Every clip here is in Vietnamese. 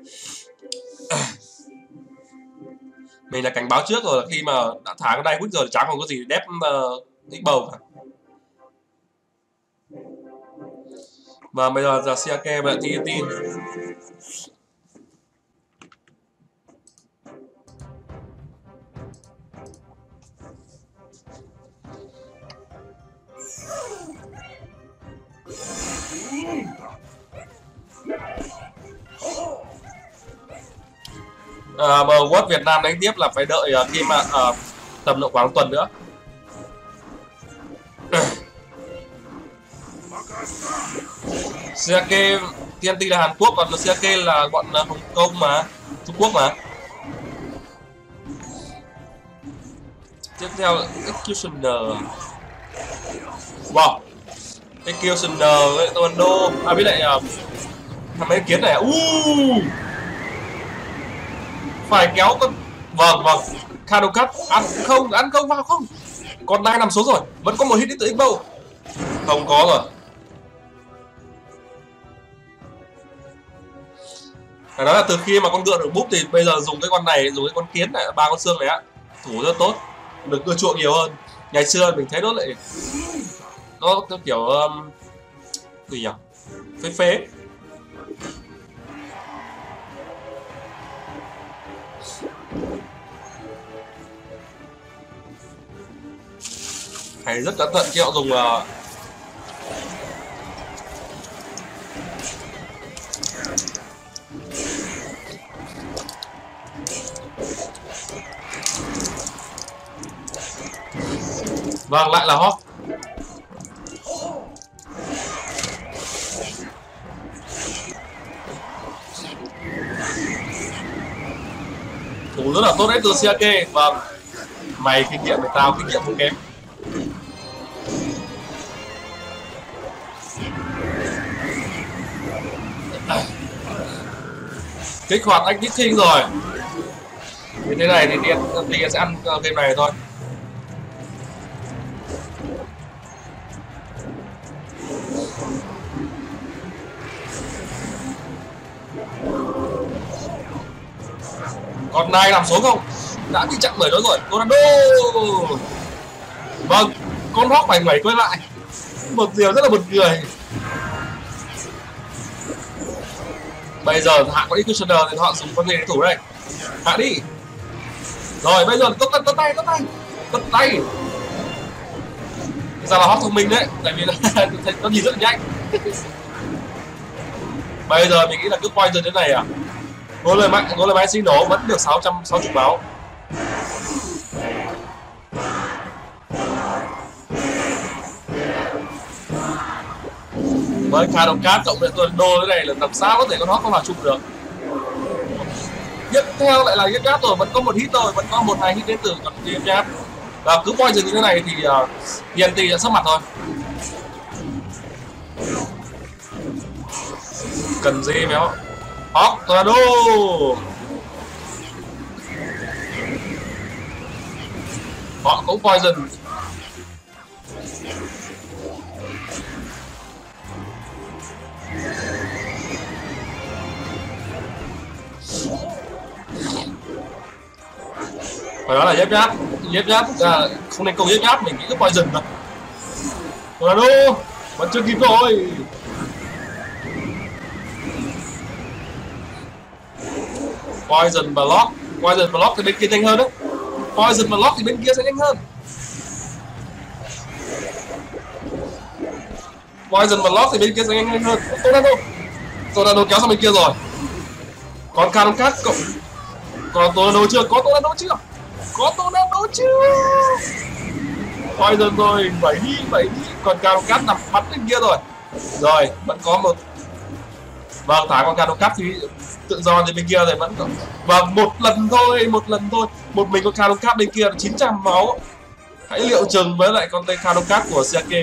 Mình là cảnh báo trước rồi, là khi mà đã thả cái đai quýt rồi thì chẳng còn có gì đép x bầu cả. Và bây giờ là Siake và TNT. Mà World Việt Nam đánh tiếp là phải đợi khi mà tầm độ khoảng tuần nữa. Siake TNT là Hàn Quốc, còn Siake là bọn Hồng Kông mà, Trung Quốc mà. Tiếp theo là Executioner. Wow, Executioner với Taekwondo, với lại mấy kiến này. Phải kéo con, vâng, Kadokat ăn không vào không, còn đang nằm xuống rồi, vẫn có một hit đến từ X-Bow, không có rồi. Phải nói là từ khi mà con ngựa được búp thì bây giờ dùng cái con này, dùng cái con kiến này, 3 con xương này á, thủ rất tốt, được ưa chuộng nhiều hơn. Ngày xưa mình thấy nó lại nó kiểu gì nhỉ, phế. Phải rất cẩn thận khi họ dùng vâng, lại là Hawk. Thủ rất là tốt đấy từ Siake. Vâng, mày kinh nghiệm với tao kinh nghiệm không kém. Kích hoạt anh King rồi. Như thế này thì Tiên sẽ ăn game này thôi. Còn này làm số không? Đã bị chặn bởi nó rồi. Ronaldo. Vâng, con Hawk phải nhảy quay lại. Một điều rất là buồn cười. Bây giờ hạ con Executioner thì họ dùng con gì để thủ đây? Hạ đi. Rồi bây giờ tất tay. Bây giờ là Hawk thông minh đấy, tại vì nó nhìn rất là nhanh. Bây giờ mình nghĩ là cứ quay từ thế này à? Ngôi lời máy xin nổ vẫn được 660 máu. Với Kadokat cộng với Taekwondo thế này là làm sao có thể con Hawk không vào chung được. Tiếp theo lại là Giáp rồi, vẫn có một hit rồi, vẫn có 1-2 hit đến từ con Giáp. Và cứ quay dừng như thế này thì TNT sẽ sắp mặt thôi. Cần gì méo. Hawk, Tornado. Họ cũng poison. Phải nói là Giáp không nên câu Giáp, mình nghĩ cứ poison rồi. Tornado vẫn chưa kịp rồi. Poison block thì bên kia nhanh hơn đấy. Poison block thì bên kia sẽ nhanh hơn. Poison block thì bên kia sẽ nhanh hơn. Tornado kéo sang bên kia rồi. Còn Kadokat cộng. Còn Tornado chưa? Có Tornado chưa? Poison rồi, 7 đi. Còn Kadokat nằm bắn bên kia rồi. Rồi, vẫn có một. Vâng, thả con Kadokat thì tự do thì bên kia thì vẫn có. Vâng, một lần thôi. Một mình con Kadokat bên kia là 900 máu. Hãy liệu chừng với lại con tên Kadokat của Siake.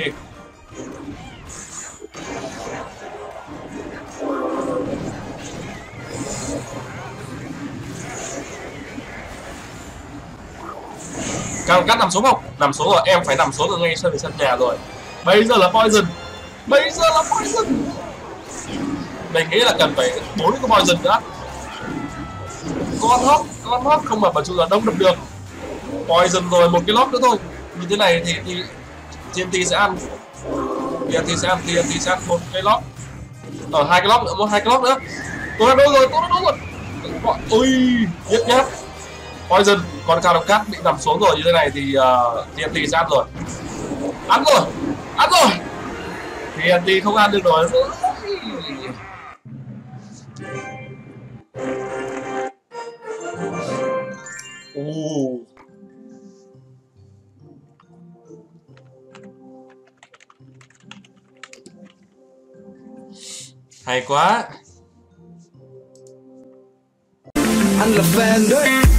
Kadokat nằm xuống không? Nằm xuống rồi, em phải nằm xuống rồi ngay sân nhà rồi. Bây giờ là poison. Mình nghĩ là cần phải 4 cái poison nữa. con hot không mà bà chủ là đông đập được. Poison rồi, một cái lóc nữa thôi. Như thế này thì TNT sẽ ăn. TNT sẽ ăn một cái lóc. Ở hai cái lóc nữa, hai cái lóc nữa. Tornado rồi. Ui, giết nhát. Poison, con Karokat bị nằm xuống rồi, như thế này thì TNT sẽ ăn rồi. Ăn rồi. TNT không ăn được rồi. Hay quá. Anh là fan đấy.